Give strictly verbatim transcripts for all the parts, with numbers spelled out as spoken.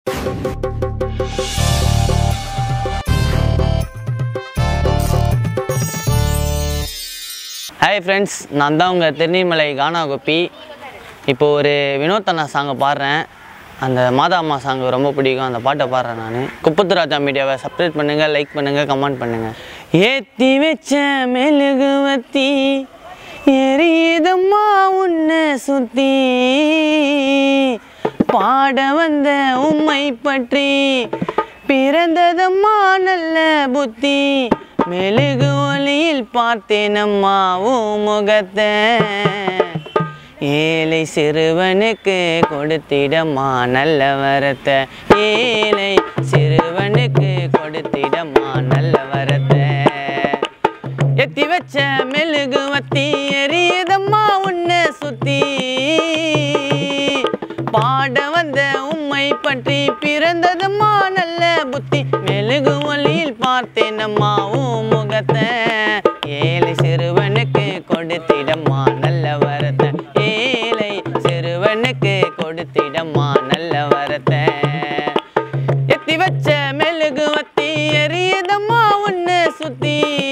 Hi friends, நான் தான் உங்கள் திருநீர்மலை கானா கோபி. இப்போ ஒரு வினோத் அண்ணா சாங்கை பாடுறேன். அந்த மாதா அம்மா சாங்கு ரொம்ப பிடிக்கும். அந்த பாட்டை பாடுறேன் நான். குப்பத்துராஜா மீடியாவை சப்ஸ்கிரைப் பண்ணுங்கள், லைக் பண்ணுங்கள், கமெண்ட் பண்ணுங்கள். ஏற்றி வச்ச மெழுகுவத்தி எரியுதம்மா உன்னை சுற்றி, பாட வந்த உம்மை பற்றி பிறந்ததம்மா நல்ல புத்தி, மெழுகு ஒளியில் பார்த்தேனம்மா உன் முகத்தை, ஏழை சிறுவனுக்கு கொடுத்திடம்மா நல்ல வரத்தை, ஏழை சிறுவனுக்கு கொடுத்திடம்மா நல்ல வரத்தை, எத்தி வச்ச மெழுகுவத்தி எரியுதம்மா உன்னை சுத்தி, பாட வந்த உம்மை பற்றி பிறந்ததம்மா நல்ல புத்தி, மெழுகு ஒளியில் பார்த்தேனம்மா உன் முகத்தை, ஏழை சிறுவனுக்கு கொடுத்திடம்மா நல்ல வரத்தை, ஏழை சிறுவனுக்கு கொடுத்திடம்மா நல்ல வரத்தை, எத்தி வச்ச மெழுகுவத்தி எரியுதம்மா உன்னை சுத்தி.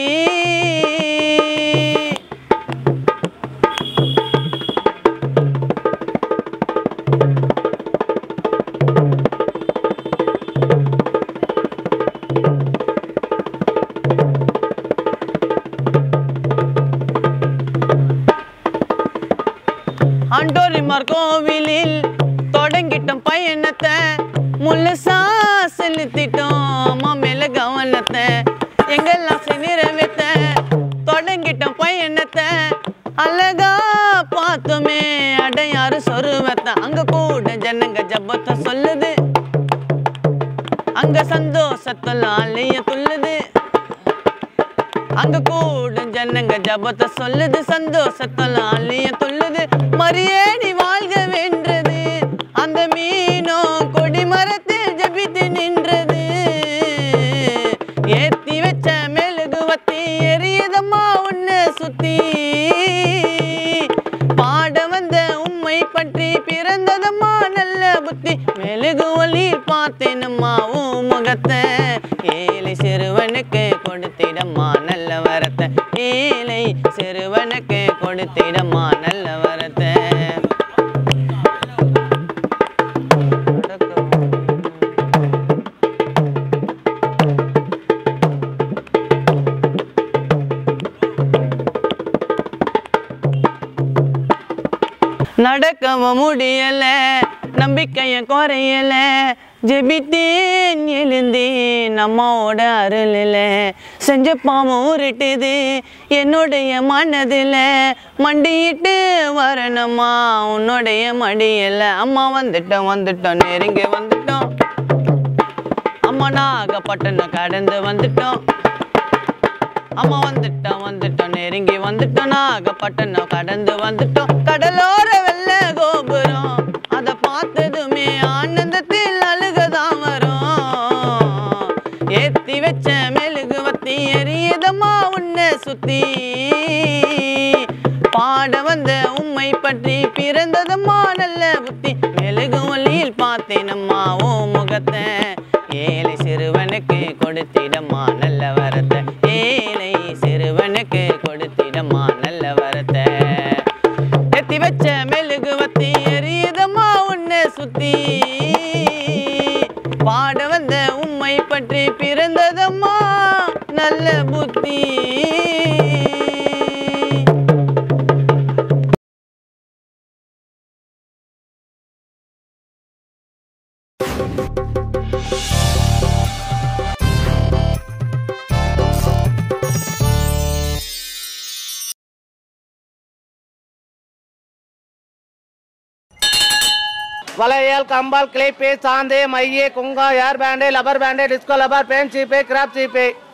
ஆண்டோரிமார் கோவிலில் தொடங்கிட்டோம் பயணத்தை, முழுசா செலுத்திட்டோம் அம்மா மேல கவனத்தை, எங்கெல்லாம் நிறைவேற்ற தொடங்கிட்டோம் பயணத்தை, அழகா பார்த்தோமே அடையாறு சொருவத்தை, அங்க கூட ஜனங்க ஜபத்தை சொல்லுது, அங்க சந்தோஷத்துல ஆலய துள்ளுது, அங்க கூட ஜனங்க ஜபத்தை சொல்லுது, சந்தோஷத்துல ஆலய துள்ளுது, மரியேடி வாழ்க வென்றது அந்த மீனோ கொடி மரத்தில் ஜபித்து நின்றது, ஏத்தி வச்ச மெழுகுவத்தி எரியுதம்மா உன்னை சுத்தி, பாட வந்த உம்மை பற்றி பிறந்ததம்மா நல்ல புத்தி, மெழுகு ஒளியில் பார்த்தேனம்மா உன் முகத்தை, ஏழை சிறுவனுக்கு கொடுத்திடம்மா நல்ல வரத்தை, ஏழை சிறுவனுக்கு கொடுத்திடம்மா நல்ல வரத்தை. நடக்கவும் முடியல நம்பிக்கைய குறையல, ஜெபித்தேன் எழுந்தேன் அம்மாவோட அருளில், செஞ்ச பாவம் உருட்டுது என்னுடைய மனதில், மண்டியிட்டு வரணுமா உன்னுடைய மடியில், அம்மா வந்துட்டோம் வந்துட்டோம் நெருங்கி வந்துட்டோம், அம்மா நாகப்பட்டினம் கடந்து வந்துட்டோம், அம்மா வந்துட்டோம் வந்துட்டோம் நெருங்கி வந்துட்டோம், நாகப்பட்டினம் கடந்து வந்துட்டோம், கடலோர வெள்ள கோபுரம் அதை பார்த்ததுமே ஆனந்தத்தில் அழுகதான் வரும், ஏத்தி வச்ச மெழுகுவத்தி எரியுதம்மா உன்னை சுத்தி, பாட வந்த உம்மை பற்றி பிறந்ததம்மா நல்ல புத்தி, மெழுகு ஒளியில் பார்த்தேனம்மா உன் முகத்தை, ஏழை சிறுவனுக்கு கொடுத்திடம்மா நல்ல வரத்தை, ஏழை சிறுவனுக்கு கொடுத்திடம்மா நல்ல வரத்தை, எத்தி வச்ச மெழுகுவத்தி எரியுதம்மா உன்னை சுத்தி, பாட வந்த உம்மை பற்றி பிறந்ததம்மா நல்ல புத்தி. वलयल कंबल क्लिप चांदे मइये कुंगा hair band rubber band disco rubber pen चीपे क्रैप चीपे